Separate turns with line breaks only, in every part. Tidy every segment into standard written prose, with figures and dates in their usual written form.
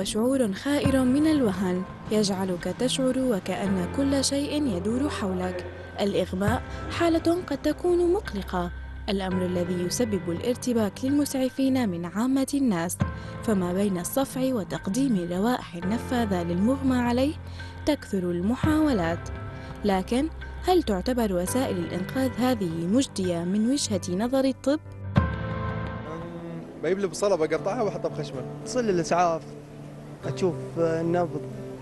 وشعور خائر من الوهن يجعلك تشعر وكأن كل شيء يدور حولك. الإغماء حالة قد تكون مقلقة، الأمر الذي يسبب الارتباك للمسعفين من عامة الناس. فما بين الصفع وتقديم روائح النفاذة للمغمى عليه تكثر المحاولات، لكن هل تعتبر وسائل الإنقاذ هذه مجدية من وجهة نظر الطب؟
بجيب لي بصلة بقطعها واحطها بخشمة.
أتصل الإسعاف، أشوف النبض،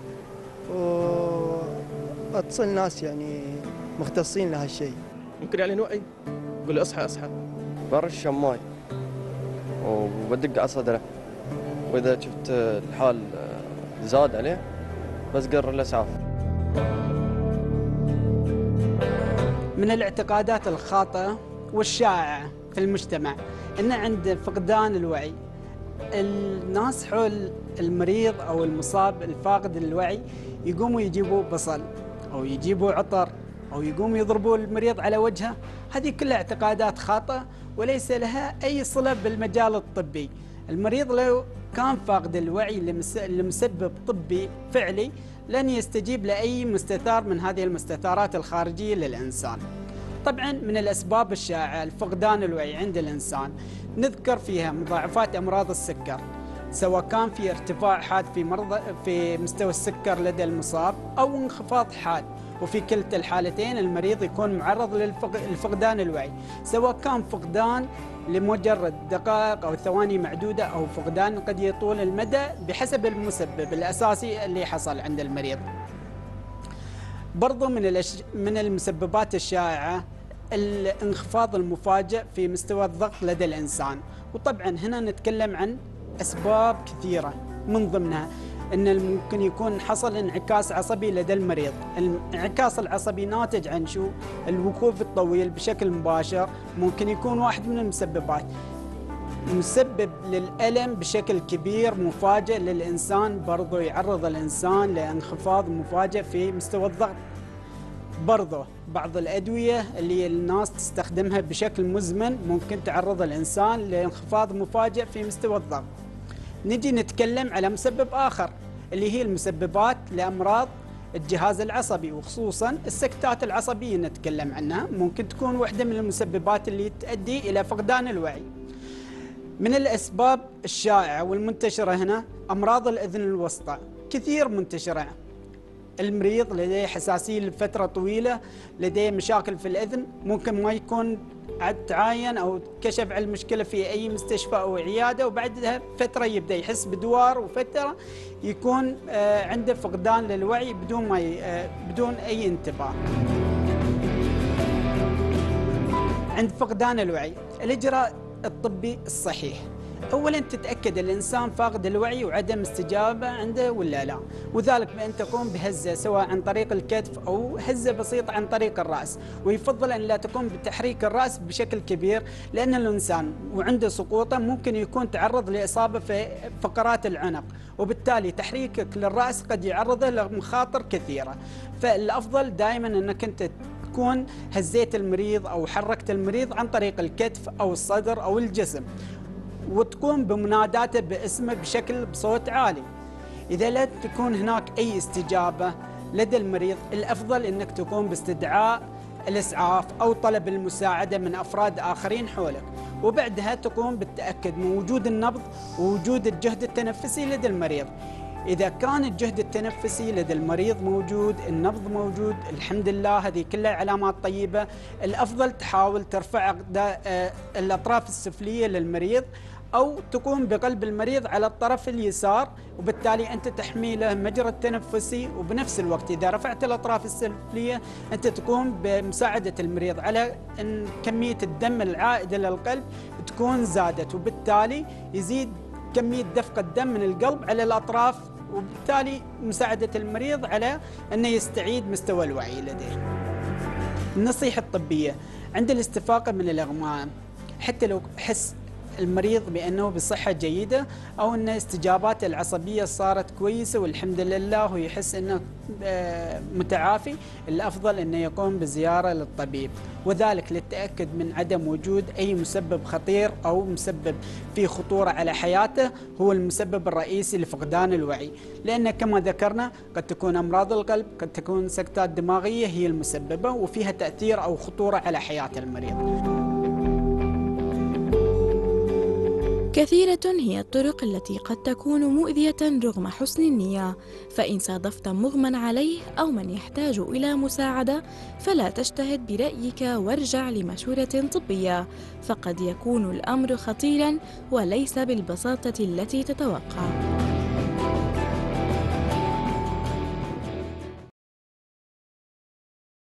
وأتصل ناس يعني مختصين لهالشيء.
ممكن يعني نوعي يقول لي اصحى اصحى.
برش ماي وبدق على صدره، وإذا شفت الحال زاد عليه بس قرر الإسعاف.
من الاعتقادات الخاطئة والشائعة في المجتمع أن عند فقدان الوعي الناس حول المريض أو المصاب الفاقد الوعي يقوموا يجيبوا بصل أو يجيبوا عطر أو يقوموا يضربوا المريض على وجهه. هذه كلها اعتقادات خاطئة وليس لها أي صلة بالمجال الطبي. المريض لو كان فاقد الوعي لمسبب طبي فعلي لن يستجيب لأي مستثار من هذه المستثارات الخارجية للإنسان. طبعا من الأسباب الشائعة لفقدان الوعي عند الإنسان نذكر فيها مضاعفات أمراض السكر، سواء كان في ارتفاع حاد في مستوى السكر لدى المصاب أو انخفاض حاد، وفي كلتا الحالتين المريض يكون معرض لفقدان الوعي، سواء كان فقدان لمجرد دقائق أو ثواني معدودة أو فقدان قد يطول المدى بحسب المسبب الأساسي اللي حصل عند المريض. برضو من المسببات الشائعة الانخفاض المفاجئ في مستوى الضغط لدى الإنسان، وطبعا هنا نتكلم عن أسباب كثيرة، من ضمنها أن ممكن يكون حصل انعكاس عصبي لدى المريض. الانعكاس العصبي ناتج عن شو؟ الوقوف الطويل بشكل مباشر ممكن يكون واحد من المسببات، مسبب للألم بشكل كبير مفاجئ للإنسان، برضو يعرض الإنسان لانخفاض مفاجئ في مستوى الضغط. برضو بعض الأدوية اللي الناس تستخدمها بشكل مزمن ممكن تعرض الإنسان لانخفاض مفاجئ في مستوى الضغط. نجي نتكلم على مسبب آخر اللي هي المسببات لأمراض الجهاز العصبي، وخصوصا السكتات العصبية نتكلم عنها، ممكن تكون واحدة من المسببات اللي تؤدي إلى فقدان الوعي. من الأسباب الشائعة والمنتشرة هنا أمراض الأذن الوسطى، كثير منتشرة. المريض لديه حساسية لفترة طويلة، لديه مشاكل في الأذن، ممكن ما يكون تعاين أو كشف على المشكلة في أي مستشفى أو عيادة، وبعدها فترة يبدأ يحس بدوار، وفترة يكون عنده فقدان للوعي بدون أي انتباه. عند فقدان الوعي الإجراء الطبي الصحيح، أولاً تتأكد الإنسان فاقد الوعي وعدم استجابة عنده ولا لا، وذلك بأن تقوم بهزة سواء عن طريق الكتف أو هزة بسيطة عن طريق الرأس، ويفضل أن لا تقوم بتحريك الرأس بشكل كبير، لأن الإنسان وعنده سقوطه ممكن يكون تعرض لإصابة في فقرات العنق، وبالتالي تحريكك للرأس قد يعرضه لمخاطر كثيرة. فالأفضل دائماً أنك أنت تكون هزيت المريض أو حركت المريض عن طريق الكتف أو الصدر أو الجسم، وتقوم بمناداته باسمه بصوت عالي. إذا لا تكون هناك أي استجابة لدى المريض الأفضل أنك تقوم باستدعاء الإسعاف أو طلب المساعدة من أفراد آخرين حولك، وبعدها تقوم بالتأكد من وجود النبض ووجود الجهد التنفسي لدى المريض. إذا كان الجهد التنفسي لدى المريض موجود، النبض موجود، الحمد لله، هذه كلها علامات طيبة. الأفضل تحاول ترفع الأطراف السفلية للمريض أو تقوم بقلب المريض على الطرف اليسار، وبالتالي أنت تحمي له مجرى التنفسي، وبنفس الوقت إذا رفعت الأطراف السفلية أنت تقوم بمساعدة المريض على أن كمية الدم العائدة للقلب تكون زادت، وبالتالي يزيد كمية دفق الدم من القلب على الأطراف، وبالتالي مساعدة المريض على أنه يستعيد مستوى الوعي لديه. النصيحة الطبية عند الاستفاقة من الإغماء، حتى لو حس المريض بأنه بصحة جيدة أو أن استجاباته العصبية صارت كويسة والحمد لله ويحس أنه متعافي، الأفضل أنه يقوم بزيارة للطبيب، وذلك للتأكد من عدم وجود أي مسبب خطير أو مسبب فيه خطورة على حياته هو المسبب الرئيسي لفقدان الوعي، لأن كما ذكرنا قد تكون أمراض القلب، قد تكون سكتات دماغية هي المسببة وفيها تأثير أو خطورة على حياة المريض.
كثيرة هي الطرق التي قد تكون مؤذية رغم حسن النية، فإن صادفت مغمى عليه أو من يحتاج إلى مساعدة فلا تجتهد برأيك وارجع لمشورة طبية، فقد يكون الأمر خطيرا وليس بالبساطة التي تتوقع.